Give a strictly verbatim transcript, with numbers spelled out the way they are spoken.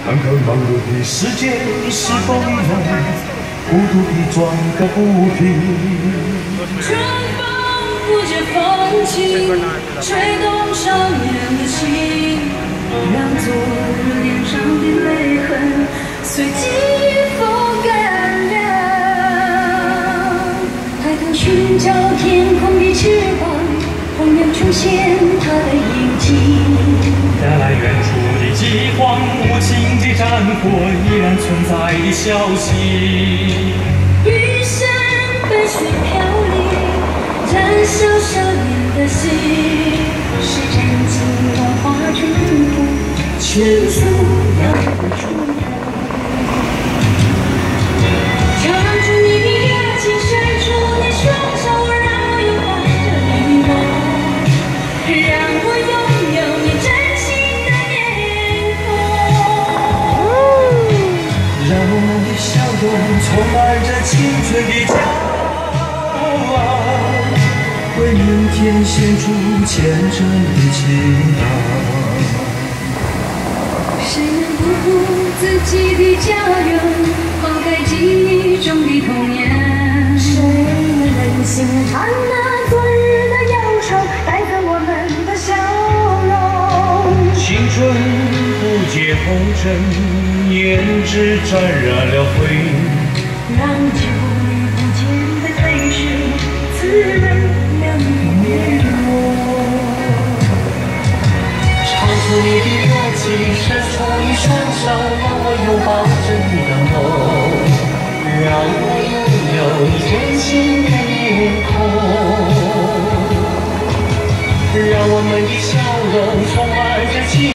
看看忙碌的世界是否依然孤独地转个不停。 春风不解风情，吹动少年的心，让昨日脸上的泪痕随季风干凉。抬头寻找天空的翅膀，同样出现它的影迹。 带来远处的饥荒，无情的战火依然存在的消息。 雨伞被水飘离，燃烧少年的心。时间经融化成土，迅速要回出头。跳出你的热情，伸出你双手，让我拥抱着你我，让我拥有你真心的面孔。 让我们的笑容充满着青春的骄傲，为明天献出虔诚的祈祷。 谁能不顾自己的家园，抛开记忆中的童年？谁能忍心看那昨日的忧愁带走我们的笑容？ 青春不解红尘，胭脂沾染了灰， 让久已不见的泪水滋润了你面容。 唱出你的热情，伸出你双手，让我拥抱着你的梦，让我拥有你真心的面孔，让我们的笑容充满着。